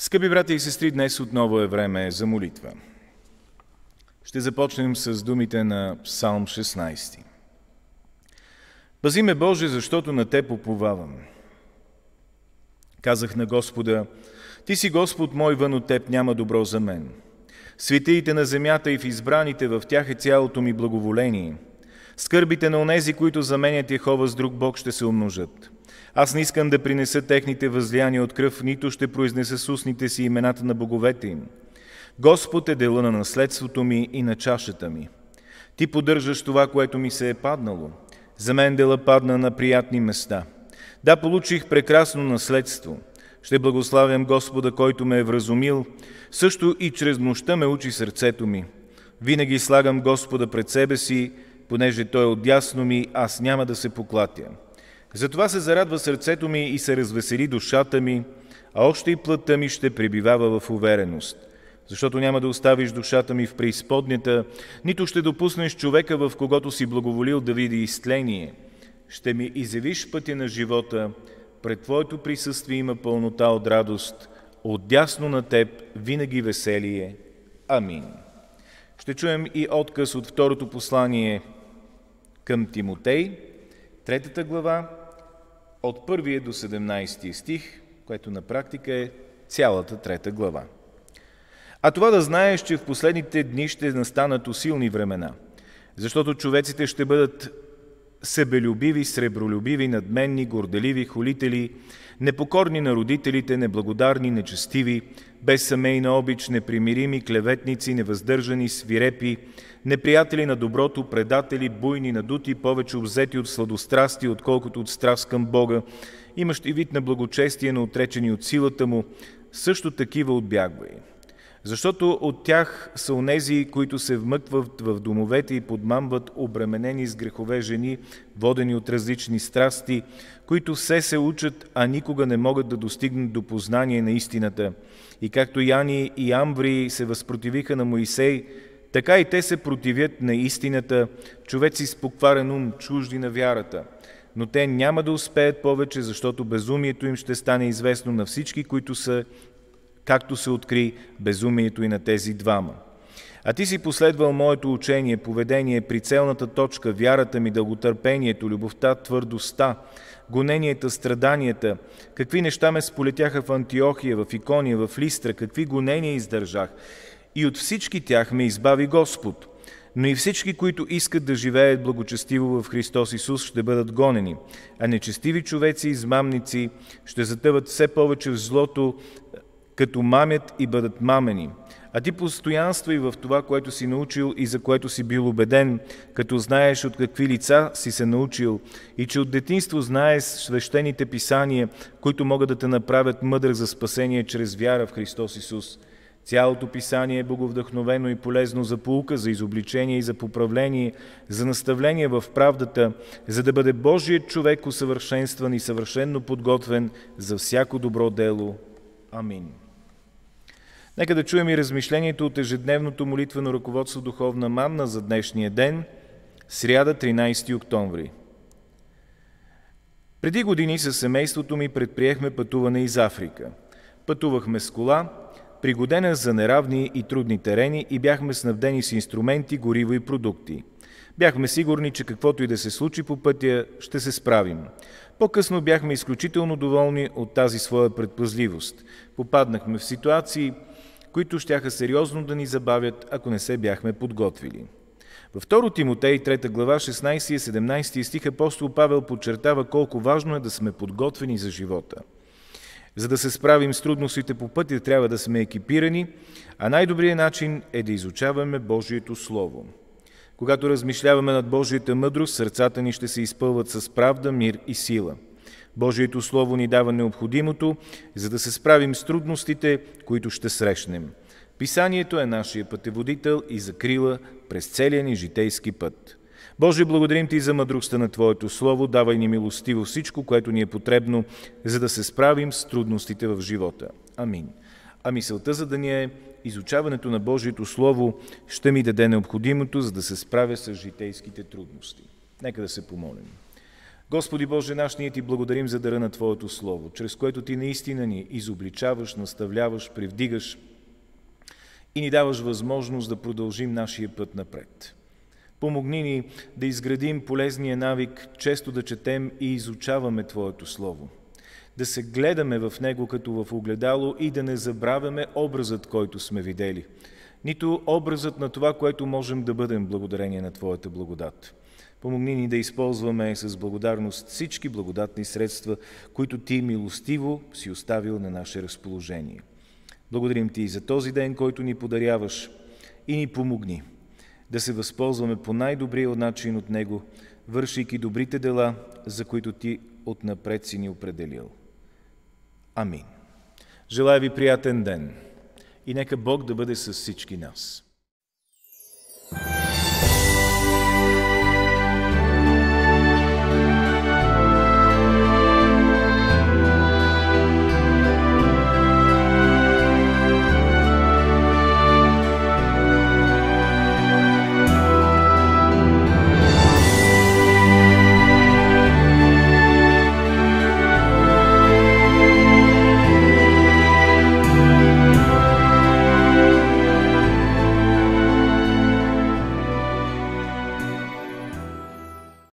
Скъпи брати и сестри, днес отново е време за молитва. Ще започнем с думите на Псалм 16. Пази ме, Боже, защото на Теб уповавам. Казах на Господа: Ти си Господ мой, вън от Теб няма добро за мен. Светиите на земята и в избраните, в тях е цялото ми благоволение. Скърбите на онези, които заменят Йехова с друг Бог, ще се умножат. Аз не искам да принеса техните възлияния от кръв, нито ще произнеса с устните си имената на боговете им. Господ е дела на наследството ми и на чашата ми. Ти поддържаш това, което ми се е паднало. За мен дела падна на приятни места. Да, получих прекрасно наследство. Ще благославям Господа, който ме е вразумил. Също и чрез нощта ме учи сърцето ми. Винаги слагам Господа пред себе си, понеже Той е отдясно ми, аз няма да се поклатя. Затова се зарадва сърцето ми и се развесели душата ми, а още и плътта ми ще пребивава в увереност. Защото няма да оставиш душата ми в преизподнята, нито ще допуснеш човека, в когото си благоволил, да види изтление. Ще ми изявиш пътя на живота, пред Твоето присъствие има пълнота от радост, отдясно на Теб винаги веселие. Амин. Ще чуем и отказ от второто послание към Тимотей, 3 глава, от 1 до 17 стих, което на практика е цялата 3 глава. А това да знаеш, че в последните дни ще настанат усилни времена, защото човеците ще бъдат себелюбиви, сребролюбиви, надменни, горделиви, хулители, непокорни на родителите, неблагодарни, нечестиви, без семейна обич, непримирими, клеветници, невъздържани, свирепи, неприятели на доброто, предатели, буйни, надути, повече обзети от сладострасти, отколкото от страст към Бога, имащи вид на благочестие, но отречени от силата му, също такива отбягвай. Защото от тях са онези, които се вмъкват в домовете и подмамват обременени с грехове жени, водени от различни страсти, които все се учат, а никога не могат да достигнат до познание на истината. И както Яни и Амври се възпротивиха на Моисей, така и те се противят на истината, човеци с покварен ум, чужди на вярата. Но те няма да успеят повече, защото безумието им ще стане известно на всички, които са, както се откри безумието и на тези двама. А ти си последвал моето учение, поведение, прицелната точка, вярата ми, дълготърпението, любовта, твърдостта, гоненията, страданията, какви неща ме сполетяха в Антиохия, в Икония, в Листра, какви гонения издържах. И от всички тях ме избави Господ. Но и всички, които искат да живеят благочестиво в Христос Исус, ще бъдат гонени, а нечестиви човеци и измамници ще затъват все повече в злото, като мамят и бъдат мамени. А ти постоянствай в това, което си научил и за което си бил убеден, като знаеш от какви лица си се научил и че от детинство знаеш свещените писания, които могат да те направят мъдър за спасение чрез вяра в Христос Исус. Цялото писание е боговдъхновено и полезно за поука, за изобличение и за поправление, за наставление в правдата, за да бъде Божият човек усъвършенстван и съвършенно подготвен за всяко добро дело. Амин. Нека да чуем и размишлението от ежедневното молитвено ръководство Духовна манна за днешния ден, сряда, 13 октомври. Преди години със семейството ми предприехме пътуване из Африка. Пътувахме с кола, пригодена за неравни и трудни терени, и бяхме снабдени с инструменти, гориво и продукти. Бяхме сигурни, че каквото и да се случи по пътя, ще се справим. По-късно бяхме изключително доволни от тази своя предпазливост. Попаднахме в ситуации, които щяха сериозно да ни забавят, ако не се бяхме подготвили. Във 2 Тимотей, 3 глава, 16 и 17 стих апостол Павел подчертава колко важно е да сме подготвени за живота. За да се справим с трудностите по пътя, трябва да сме екипирани, а най-добрият начин е да изучаваме Божието Слово. Когато размишляваме над Божията мъдрост, сърцата ни ще се изпълват с правда, мир и сила. Божието Слово ни дава необходимото, за да се справим с трудностите, които ще срещнем. Писанието е нашия пътеводител и закрила през целия ни житейски път. Боже, благодарим Ти за мъдростта на Твоето Слово, давай ни милостиво всичко, което ни е потребно, за да се справим с трудностите в живота. Амин. А мисълта за деня е: изучаването на Божието Слово ще ми даде необходимото, за да се справя с житейските трудности. Нека да се помолим. Господи Боже наш, ние Ти благодарим за дара на Твоето Слово, чрез което Ти наистина ни изобличаваш, наставляваш, привдигаш и ни даваш възможност да продължим нашия път напред. Помогни ни да изградим полезния навик, често да четем и изучаваме Твоето Слово, да се гледаме в него като в огледало и да не забравяме образът, който сме видели, нито образът на това, което можем да бъдем благодарение на Твоята благодат. Помогни ни да използваме с благодарност всички благодатни средства, които Ти милостиво си оставил на наше разположение. Благодарим Ти за този ден, който ни подаряваш, и ни помогни да се възползваме по най-добрия начин от него, вършейки добрите дела, за които Ти отнапред си ни определил. Амин. Желая ви приятен ден и нека Бог да бъде с всички нас.